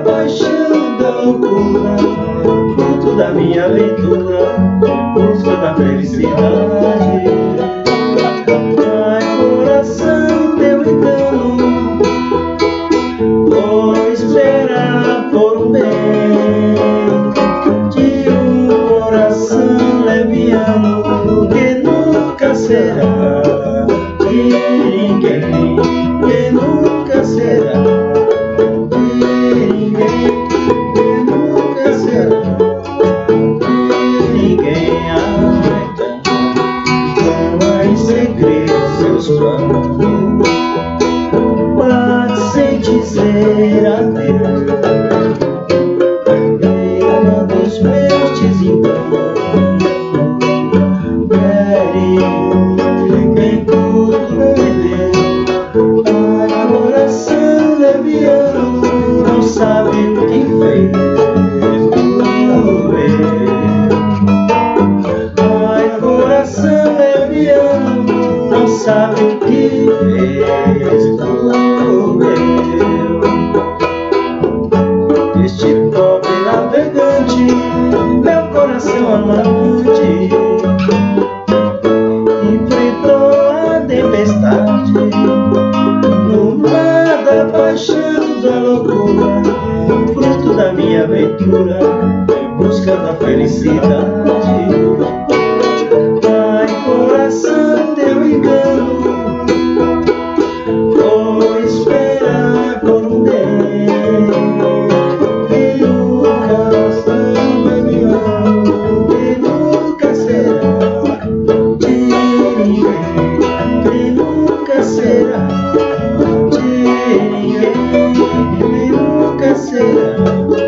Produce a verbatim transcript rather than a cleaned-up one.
paixão, da loucura, fruto da minha aventura, busca da felicidade. Ai, coração, teu engano, vou esperar por um bem de um coração leviano que nunca será de ninguém, que nunca será de ninguém, que nunca será de ninguém. Ai, em segredo seus planos, bate sem dizer adeus. Pena dos meus desenganos, quem tudo perdeu. Ai, coração leviano, não sabe o que fez. Ai, coração leviano, não sabe o que fez do meu. Este pobre navegante, meu coração amante, enfrentou a tempestade no mar da paixão, da loucura, fruto da minha aventura, em busca da felicidade. Coração, teu engano, vou esperar por um bem que nunca será leviano, que nunca será de ninguém, que nunca será de ninguém, que nunca será